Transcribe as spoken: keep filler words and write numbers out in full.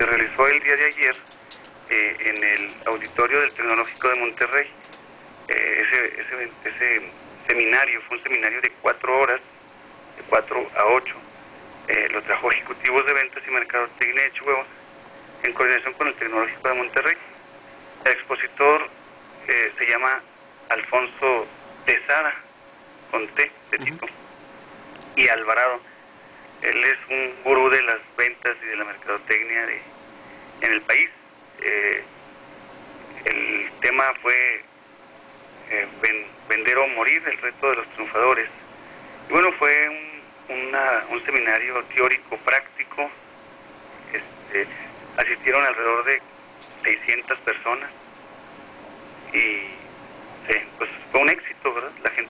realizó el día de ayer eh, en el auditorio del Tecnológico de Monterrey. Eh, ese, ese, ese seminario fue un seminario de cuatro horas, de cuatro a ocho. Eh, lo trajo ejecutivos de ventas y mercadotecnia de Chihuahua, en coordinación con el Tecnológico de Monterrey. El expositor eh, se llama Alfonso Tesada, con T de Tito, uh-huh. y Alvarado. Él es un gurú de las ventas y de la mercadotecnia de, en el país. Eh, el tema fue eh, ven, vender o morir, el reto de los triunfadores. Y bueno, fue un, una, un seminario teórico práctico. Este, asistieron alrededor de seiscientas personas y sí, pues fue un éxito, ¿verdad? La gente